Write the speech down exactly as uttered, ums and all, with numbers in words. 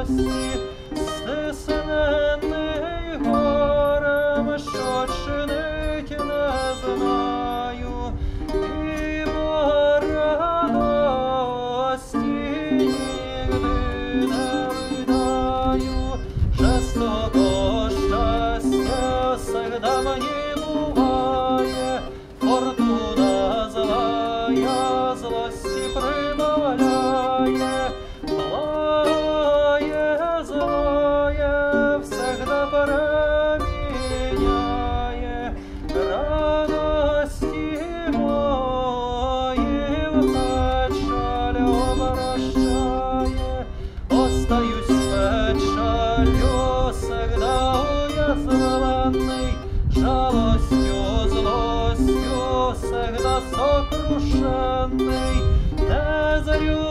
жалості, стиснений горем, що чинить не знаю, і бо радості нігди не видаю, жестокого щастя всегда мені буває, фортуна злая злості прибавляє, благое злое всегда переміняє, радості мої в печаль обращає, остаюсь в печалю всегда уязвлений, жалостью, злостью всегда сокрушенный, не зрю